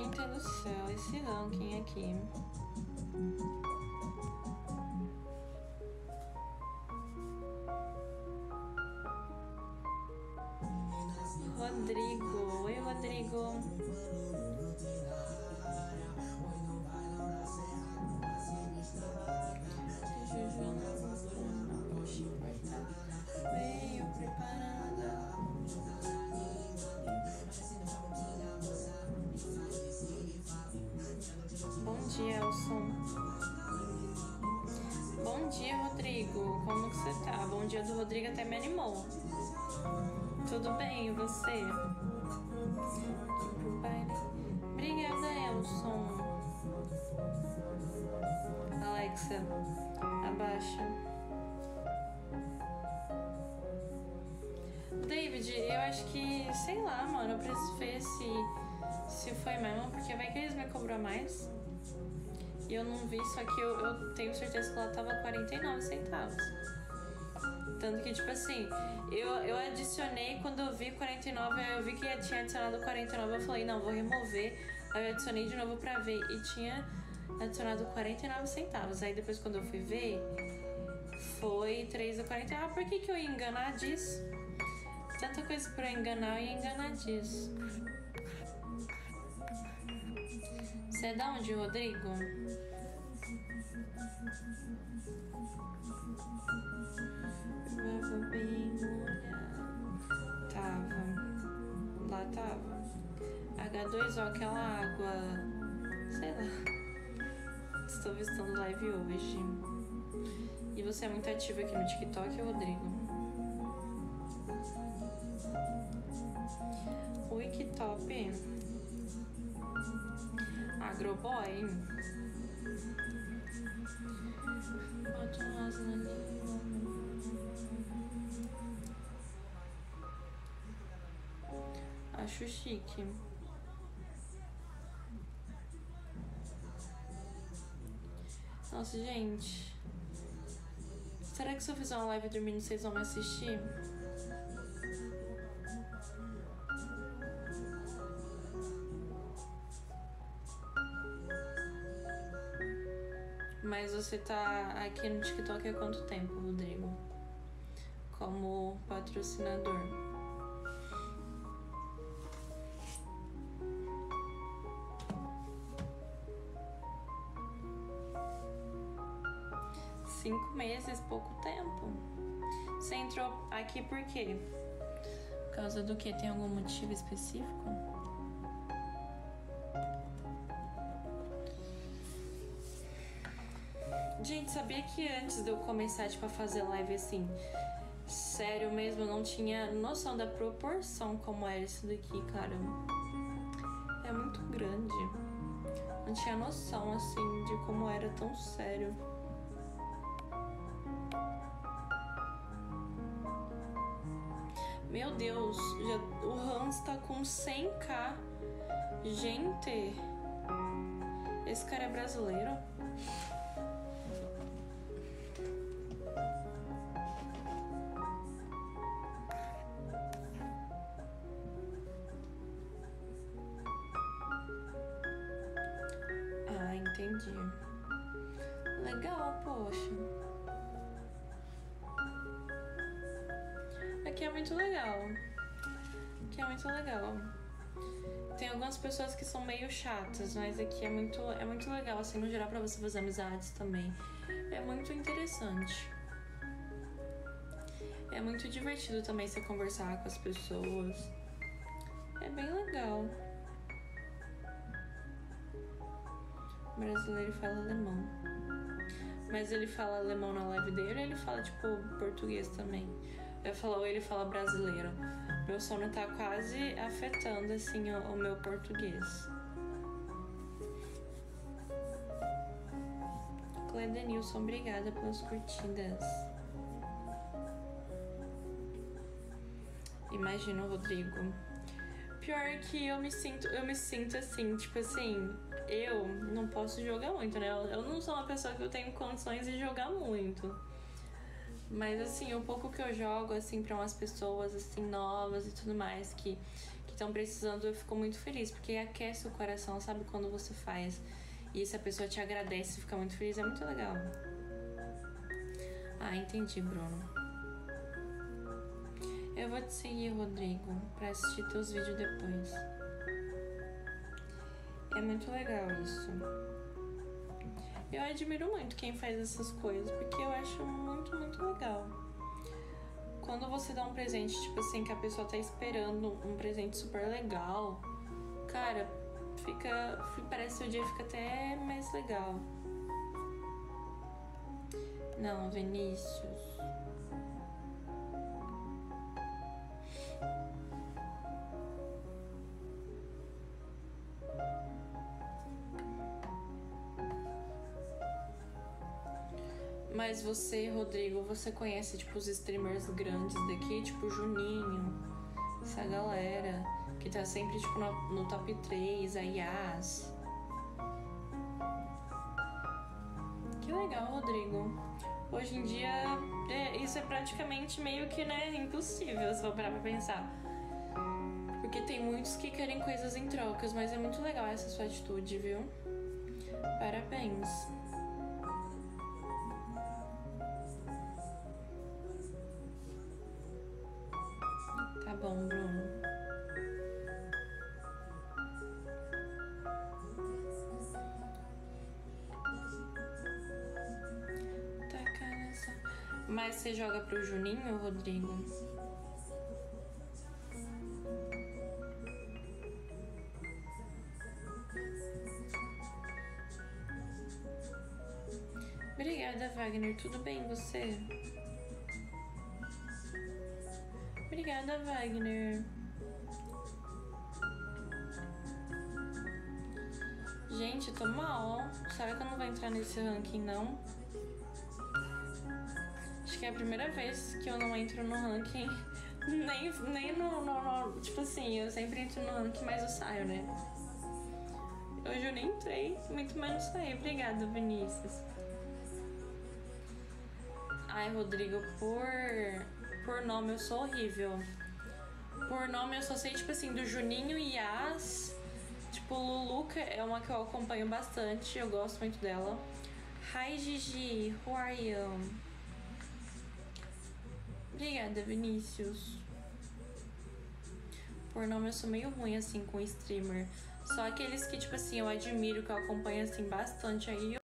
Gente do céu, esse ranking aqui. Rodrigo. Oi, Rodrigo. Veio preparada. Bom dia, Elson. Bom dia, Rodrigo. Como que você tá? Bom dia do Rodrigo até me animou. Tudo bem, e você? Obrigada, Elson. Alexa, abaixa. David, eu acho que, sei lá, mano, eu preciso ver se foi mesmo, porque vai que eles me cobrou mais. E eu não vi, só que eu tenho certeza que ela tava 49 centavos. Tanto que, tipo assim, eu adicionei, quando eu vi 49, aí eu vi que tinha adicionado 49, eu falei, não, vou remover. Aí eu adicionei de novo pra ver e tinha adicionado 49 centavos. Aí depois, quando eu fui ver, foi 3,49. Ah, por que eu ia enganar disso? Tanta coisa pra eu enganar, eu ia enganar disso. Você é da onde, Rodrigo? Tava bem molhado. Tava. Lá tava. H2O, aquela água. Sei lá. Estou visitando live hoje. E você é muito ativo aqui no TikTok, Rodrigo? Ui, que top. Agroboy. Bota um rosa na minha. Acho chique. Nossa, gente. Será que se eu fizer uma live dormindo, vocês vão me assistir? Mas você tá aqui no TikTok há quanto tempo, Rodrigo? Como patrocinador? Cinco meses, pouco tempo. Você entrou aqui por quê? Por causa do quê? Tem algum motivo específico? Gente, sabia que antes de eu começar, tipo, a fazer live assim, sério mesmo, eu não tinha noção da proporção como era isso daqui, cara. É muito grande. Não tinha noção, assim, de como era tão sério. Meu Deus, o Hans tá com 100k. Gente, esse cara é brasileiro? Ah, entendi. Legal, poxa. Aqui é muito legal. Aqui é muito legal. Tem algumas pessoas que são meio chatas, mas aqui é muito legal, assim, no geral, pra você fazer amizades também. É muito interessante. É muito divertido também você conversar com as pessoas. É bem legal. O brasileiro fala alemão. Mas ele fala alemão na live dele ou ele fala, tipo, português também? Eu falo, ou ele fala brasileiro. Meu sono tá quase afetando, assim, o meu português. Cledenilson, obrigada pelas curtidas. Imagina o Rodrigo. Pior que eu me sinto assim, tipo assim, eu não posso jogar muito, né? Eu não sou uma pessoa que eu tenho condições de jogar muito. Mas assim, o pouco que eu jogo, assim, pra umas pessoas, assim, novas e tudo mais, que estão precisando, eu fico muito feliz, porque aquece o coração, sabe? Quando você faz. E se a pessoa te agradece e fica muito feliz, é muito legal. Ah, entendi, Bruno. Eu vou te seguir, Rodrigo, pra assistir teus vídeos depois. É muito legal isso. Eu admiro muito quem faz essas coisas, porque eu acho muito, muito legal. Quando você dá um presente, tipo assim, que a pessoa tá esperando um presente super legal, cara, parece que o dia fica até mais legal. Não, Vinícius. Mas você, Rodrigo, você conhece, tipo, os streamers grandes daqui, tipo o Juninho, essa galera que tá sempre, tipo, no top 3, a Yas. Que legal, Rodrigo. Hoje em dia, isso é praticamente meio que, né, impossível, se for parar pra pensar. Porque tem muitos que querem coisas em trocas, mas é muito legal essa sua atitude, viu? Parabéns. Tá bom, Bruno. Mas você joga pro Juninho, Rodrigo? Obrigada, Wagner. Tudo bem, você? Obrigada, Wagner. Gente, tô mal. Será que eu não vou entrar nesse ranking, não? Acho que é a primeira vez que eu não entro no ranking. Nem no... Tipo assim, eu sempre entro no ranking, mas eu saio, né? Hoje eu nem entrei, muito menos saí. Obrigada, Vinícius. Ai, Rodrigo, por nome eu sou horrível. Por nome eu só sei, tipo assim, do Juninho e Yas. Tipo, Luluca é uma que eu acompanho bastante, eu gosto muito dela. Hi, Gigi, who are you? Obrigada, Vinícius. Por nome eu sou meio ruim, assim, com streamer. Só aqueles que, tipo assim, eu admiro, que eu acompanho, assim, bastante aí.